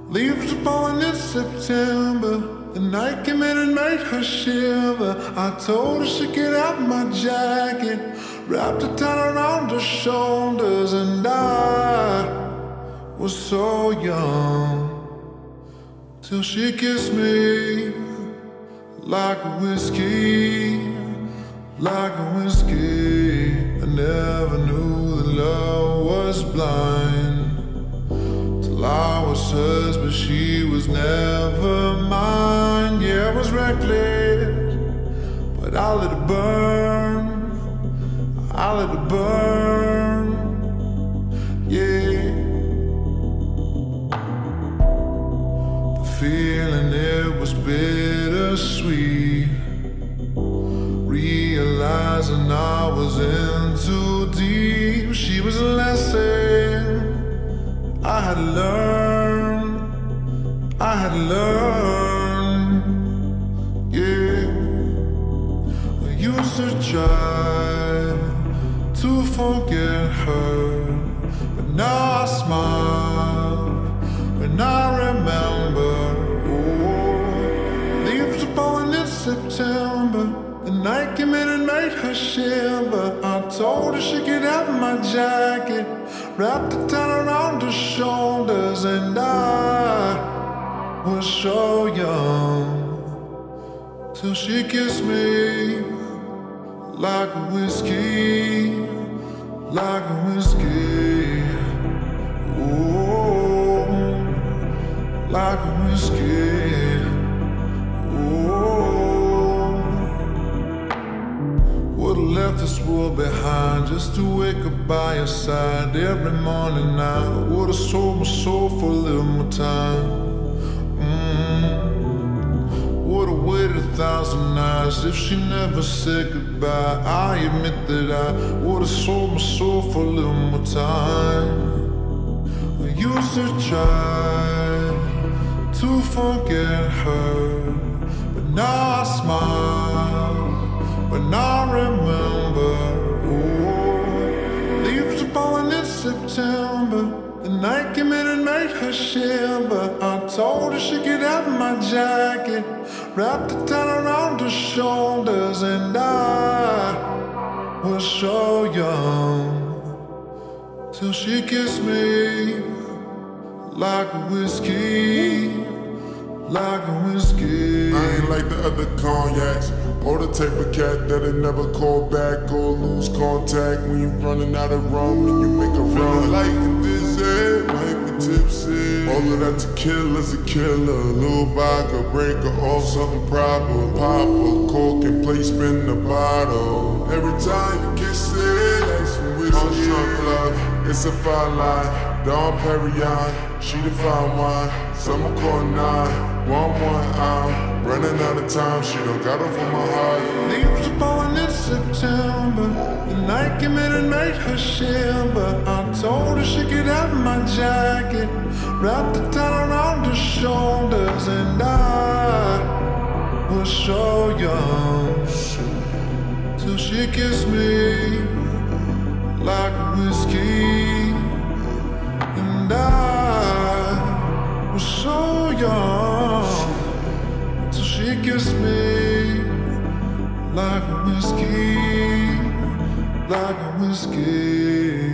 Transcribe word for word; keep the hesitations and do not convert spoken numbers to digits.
Leaves are falling in September. The night came in and made her shiver. I told her she'd get out my jacket, wrapped it tight around her shoulders, and I was so young till she kissed me like a whiskey, like a whiskey. I never knew that love was blind till I was hers, but she was never mine. Yeah, I was reckless, but I let it burn, I let it burn, yeah. The feeling, it was bittersweet, realizing I was in too deep. She was a lesson I had learned, I had learned, yeah. I used to try to forget her, but now I smile when I remember. Oh, leaves are falling in September. The night came in and made her shiver. I told her she'd get out my jacket, wrapped it tight around her shoulders, and I was so young till she kissed me like a whiskey, like a whiskey. Oh, like a whiskey. Would've left this world behind just to wake up by your side every morning. I would've sold my soul for a little more time. mm. Would've waited a thousand nights if she never said goodbye. I admit that I would've sold my soul for a little more time. I used to try to forget her, but now I smile when I remember. Oh, leaves are falling in September. The night came in and made her shiver. I told her she'd get out my jacket, wrapped it tight around her shoulders, and I was so young till she kissed me like a whiskey, like a whiskey. I ain't like the other cognacs, or the type of cat that'll never call back or lose contact when you running out of rum and you make a run. Light and dizzy, might be tipsy. All of that tequila's a killer. A little vodka, break her off something proper. Pop a cork and play spin the bottle. Every time you kiss it, like some whiskey. Love, it's a fine line. Dom Pérignon, she the fine wine. Summer call nine, one one, I'm running out of time. She done got off on my heart. Leaves are falling in September. The night came in and made her shiver. I told her she'd get out my jacket, wrapped it tight around her shoulders, and I was so young till she kissed me like a whiskey. And I was so young till she kissed me like a whiskey, like a whiskey.